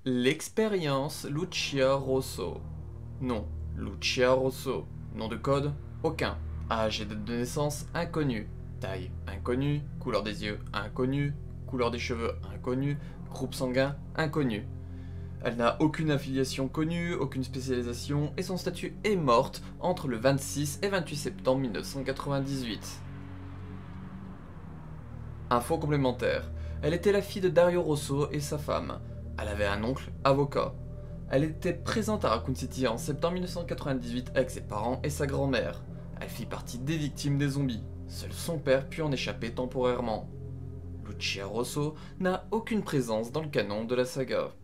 L'expérience Lucia Rosso. Nom, Lucia Rosso. Nom de code, aucun. Âge et date de naissance, inconnu. Taille, inconnu. Couleur des yeux, inconnu. Couleur des cheveux, inconnu. Groupe sanguin, inconnu. Elle n'a aucune affiliation connue, aucune spécialisation, et son statut est morte entre le 26 et 28 septembre 1998. Info complémentaire. Elle était la fille de Dario Rosso et sa femme. Elle avait un oncle, avocat. Elle était présente à Raccoon City en septembre 1998 avec ses parents et sa grand-mère. Elle fit partie des victimes des zombies. Seul son père put en échapper temporairement. Lucia Rosso n'a aucune présence dans le canon de la saga.